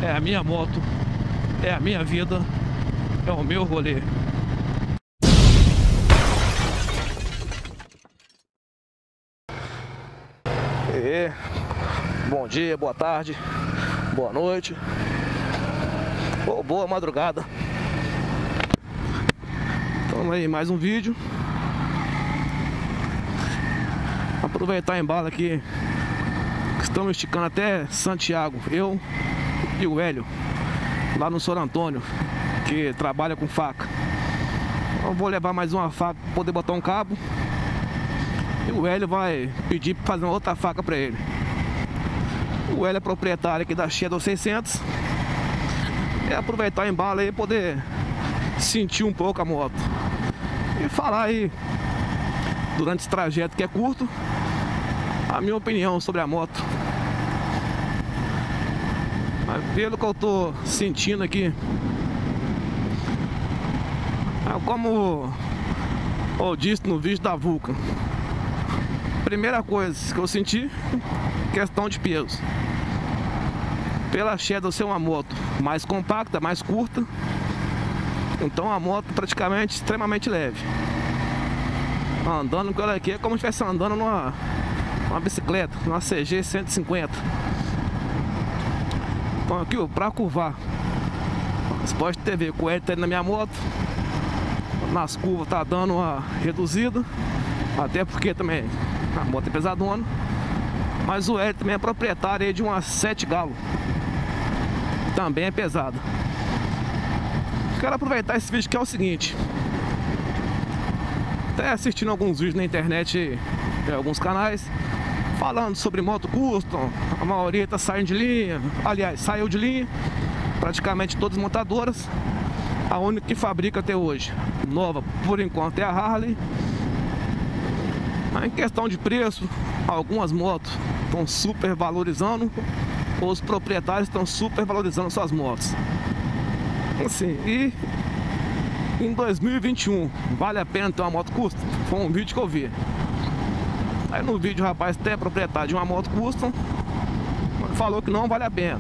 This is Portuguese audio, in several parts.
É a minha moto, é a minha vida, é o meu rolê. E bom dia, boa tarde, boa noite ou boa madrugada. Então aí, mais um vídeo. Aproveitar a embala aqui. Estamos esticando até Santiago, eu e o Hélio, lá no São Antônio, que trabalha com faca. Eu vou levar mais uma faca para poder botar um cabo. E o Hélio vai pedir para fazer uma outra faca para ele. O Hélio é proprietário aqui da Shadow 600. É aproveitar a embala aí e poder sentir um pouco a moto. E falar aí, durante esse trajeto que é curto, a minha opinião sobre a moto. Mas pelo que eu tô sentindo aqui, como eu disse no vídeo da Vulcan, primeira coisa que eu senti, questão de peso. Pela Shadow ser uma moto mais compacta, mais curta, então a moto praticamente extremamente leve. Andando com ela aqui é como se estivesse andando numa bicicleta, numa CG 150. Então aqui, ó, pra curvar, você pode ter ver que o Hélio tá indo na minha moto. Nas curvas tá dando uma reduzida, até porque também a moto é pesadona. Mas o Hélio também é proprietário aí de uma 7 galo, também é pesada. Quero aproveitar esse vídeo que é o seguinte. Até assistindo alguns vídeos na internet, em alguns canais, falando sobre moto custom. A maioria tá saindo de linha. Aliás, saiu de linha. Praticamente todas as montadoras. A única que fabrica até hoje nova, por enquanto, é a Harley. Mas em questão de preço, algumas motos estão super valorizando. Os proprietários estão super valorizando suas motos. Assim, e em 2021, vale a pena ter uma moto custom? Foi um vídeo que eu vi. Aí no vídeo o rapaz até é proprietário de uma moto custom, falou que não vale a pena.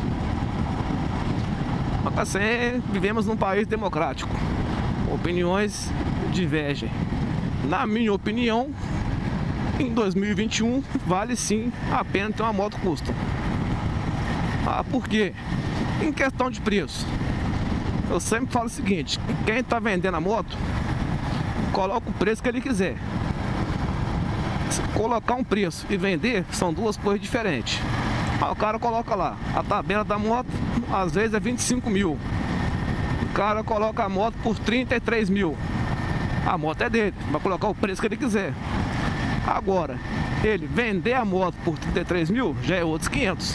Mas assim, vivemos num país democrático. Opiniões divergem. Na minha opinião, em 2021, vale sim a pena ter uma moto custom. Por quê? Em questão de preço, eu sempre falo o seguinte: quem está vendendo a moto, coloca o preço que ele quiser. Se colocar um preço e vender, são duas coisas diferentes. O cara coloca lá, a tabela da moto, às vezes é 25 mil. O cara coloca a moto por 33 mil. A moto é dele, vai colocar o preço que ele quiser. Agora, ele vender a moto por 33 mil, já é outros 500.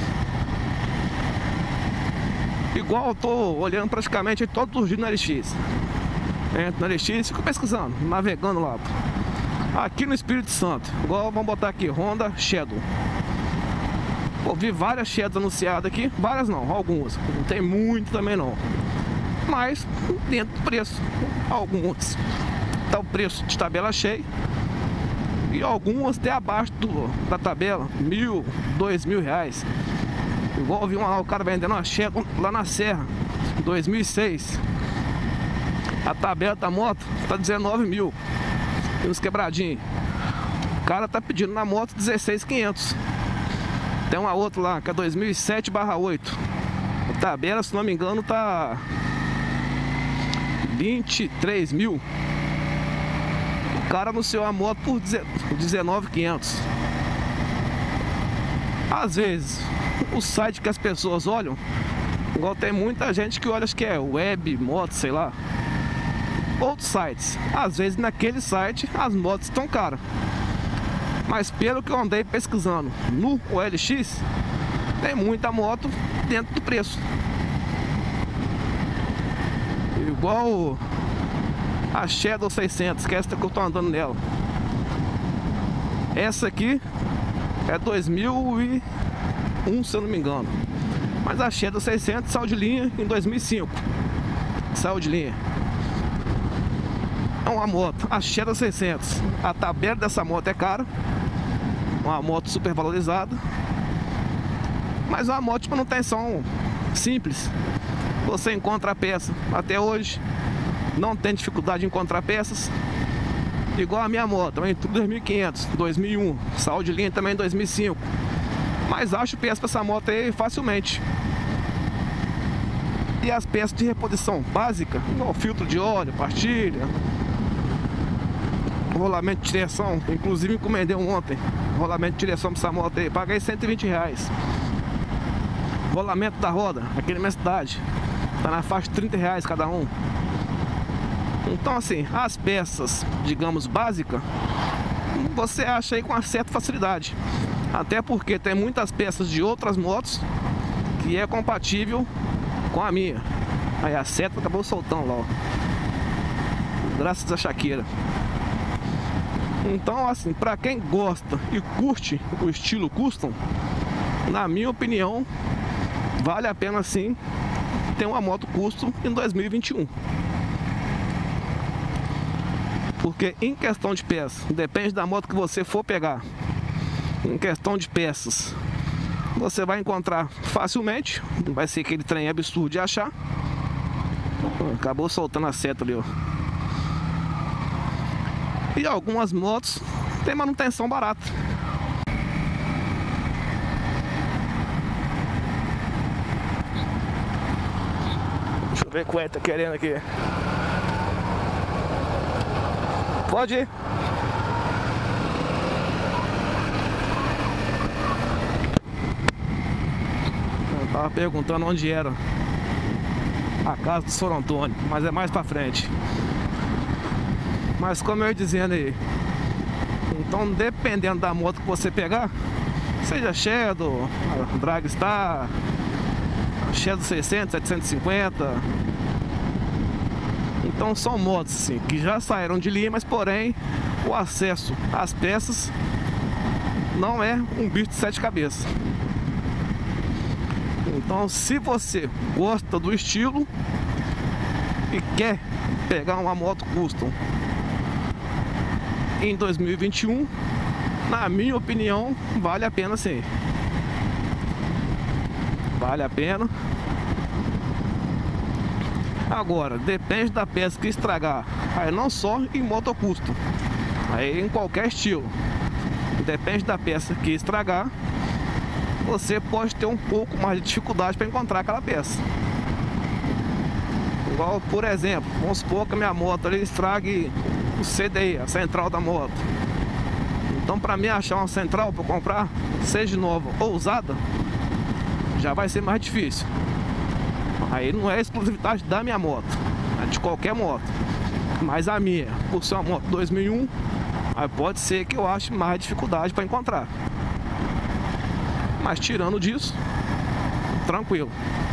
Igual eu tô olhando praticamente todos os dias no LX. Entro no LX e fico pesquisando, navegando lá. Aqui no Espírito Santo, igual vamos botar aqui, Honda Shadow. Ouvi várias Shadows anunciadas aqui, várias não, algumas. Não tem muito também não. Mas dentro do preço, algumas tá o preço de tabela cheia. E algumas até abaixo da tabela, R$1.000, R$2.000. Igual eu vi o cara vendendo uma Shadow lá na Serra, 2006. A tabela da moto tá 19 mil. Tem uns quebradinhos. O cara tá pedindo na moto 16.500. Tem uma outra lá que é 2007/8. A tabela, se não me engano, tá 23 mil. O cara anunciou a moto por 19.500. Às vezes o site que as pessoas olham, igual tem muita gente que olha, acho que é Web Moto, sei lá, outros sites, às vezes naquele site as motos estão caras. Mas pelo que eu andei pesquisando no OLX, tem muita moto dentro do preço. Igual a Shadow 600, que é essa que eu tô andando nela. Essa aqui é 2001, se eu não me engano. Mas a Shadow 600 saiu de linha em 2005. Saiu de linha. É uma moto, a Shadow 600. A tabela dessa moto é cara. Uma moto super valorizada. Mas é uma moto de manutenção simples. Você encontra a peça. Até hoje não tem dificuldade de encontrar peças. Igual a minha moto, também tudo 2500, 2001, saiu de linha também em 2005. Mas acho peça para essa moto aí facilmente. E as peças de reposição básica, igual filtro de óleo, pastilha, rolamento de direção, inclusive encomendei ontem rolamento de direção para essa moto aí, paguei R$120. Rolamento da roda, aqui na minha cidade, tá na faixa de R$30 cada um. Então assim, as peças, digamos, básicas, você acha aí com uma certa facilidade. Até porque tem muitas peças de outras motos que é compatível com a minha. Aí a seta acabou soltando lá, ó. Graças a Shakira. Então assim, pra quem gosta e curte o estilo custom, na minha opinião, vale a pena sim ter uma moto custom em 2021. Porque em questão de peças, depende da moto que você for pegar. Em questão de peças, você vai encontrar facilmente. Não vai ser aquele trem absurdo de achar. Acabou soltando a seta ali, ó. E algumas motos tem manutenção barata. Deixa eu ver qual é que tá querendo aqui. Pode ir. Eu tava perguntando onde era a casa do Sr. Antônio, mas é mais pra frente. Mas como eu ia dizendo aí, então dependendo da moto que você pegar, seja Shadow, Dragstar, Shadow 600, 750, então são motos assim, que já saíram de linha, mas porém o acesso às peças não é um bicho de 7 cabeças. Então se você gosta do estilo e quer pegar uma moto custom em 2021, na minha opinião, vale a pena sim. Vale a pena. Agora, depende da peça que estragar. Aí não só em moto custom, aí em qualquer estilo. Depende da peça que estragar, você pode ter um pouco mais de dificuldade para encontrar aquela peça. Igual, por exemplo, vamos supor que a minha moto ali estrague o CDI, a central da moto. Então para mim achar uma central para comprar, seja nova ou usada, já vai ser mais difícil. Aí não é exclusividade da minha moto, é de qualquer moto. Mas a minha, por ser uma moto 2001, aí pode ser que eu ache mais dificuldade para encontrar. Mas tirando disso, tranquilo.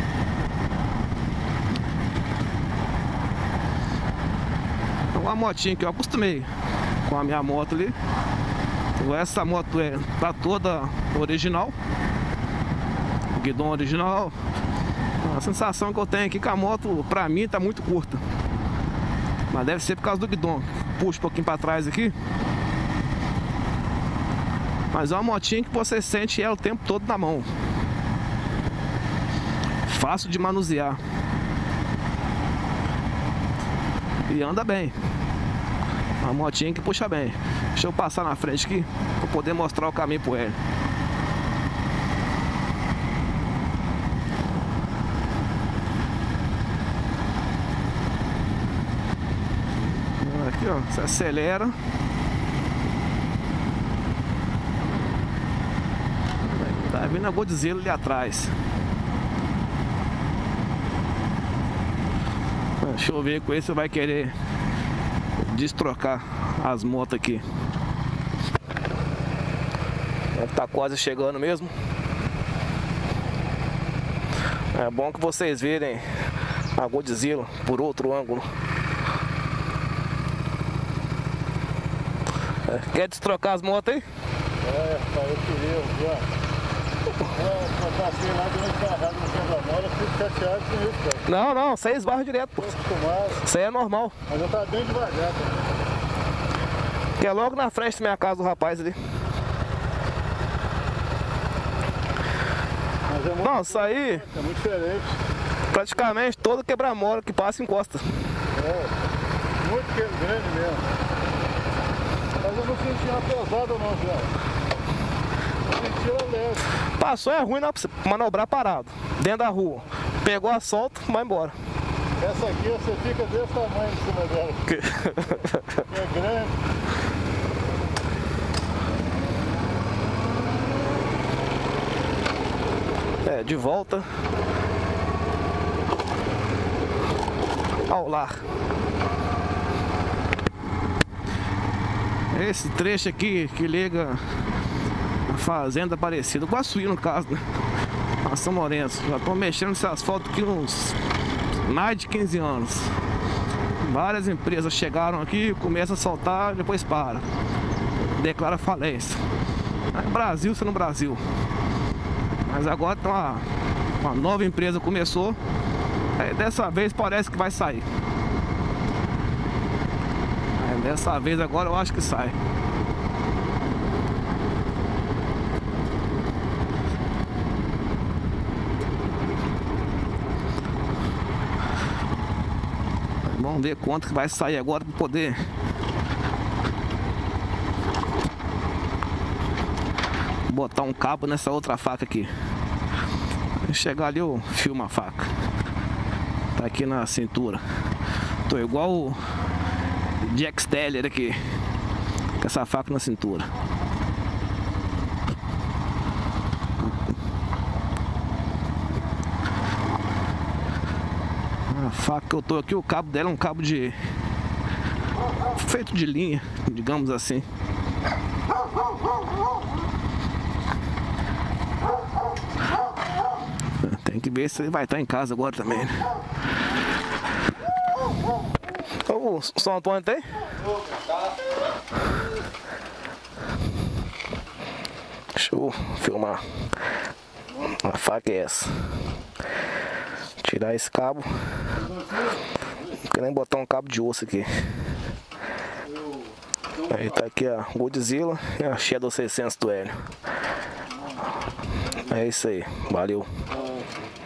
Uma motinha que eu acostumei com a minha moto ali. Essa moto tá toda original, guidão original. A sensação que eu tenho aqui que a moto pra mim tá muito curta, mas deve ser por causa do guidão. Puxa um pouquinho pra trás aqui. Mas é uma motinha que você sente ela o tempo todo na mão, fácil de manusear e anda bem. Uma motinha que puxa bem. Deixa eu passar na frente aqui para poder mostrar o caminho pro ele. Aqui, ó, você acelera. Tá vindo a Godzilla ali atrás. Deixa eu ver com esse você vai querer destrocar as motos aqui. Deve estar quase chegando mesmo. É bom que vocês verem a Godzilla por outro ângulo. Quer destrocar as motos aí? Eu queria, ó. Eu passei lá de uma esbarrada no quebra-mola, eu fico chateado com isso, cara. Não, não, você esbarra direto, pô. Isso aí é normal. Mas eu tava bem devagar, cara. Que é logo na frente da minha casa o rapaz ali. Mas é Não, isso aí É muito diferente. praticamente todo quebra-mola que passa encosta. É, muito grande mesmo. Mas eu não senti ela pesada não, Zé. Eu senti ela leve. Passou é ruim, né? Pra você manobrar parado, dentro da rua. Pegou a solta, vai embora. Essa aqui você fica desse tamanho em cima dela. É grande. É, de volta ao lar. Esse trecho aqui que liga a fazenda Aparecida, Guaçuí no caso, né? A São Lourenço. Já estão mexendo nesse asfalto aqui uns mais de 15 anos. Várias empresas chegaram aqui, começam a soltar, depois para. Declara falência. É Brasil sendo Brasil. Mas agora tem uma nova empresa começou. Aí dessa vez parece que vai sair. Aí dessa vez agora eu acho que sai. Vamos ver quanto que vai sair agora para poder botar um cabo nessa outra faca aqui. Quando chegar ali eu filmo a faca. Tá aqui na cintura. Tô igual o Jack Steller aqui, com essa faca na cintura. A faca que eu tô aqui, o cabo dela é um cabo de feito de linha, digamos assim. Tem que ver se ele vai estar em casa agora também, né? O São Antônio tem? Deixa eu filmar. A faca é essa. Tirar esse cabo. Não quero nem botar um cabo de osso aqui. Aí tá aqui a Godzilla e a Shadow 600 do Hélio. É isso aí, valeu.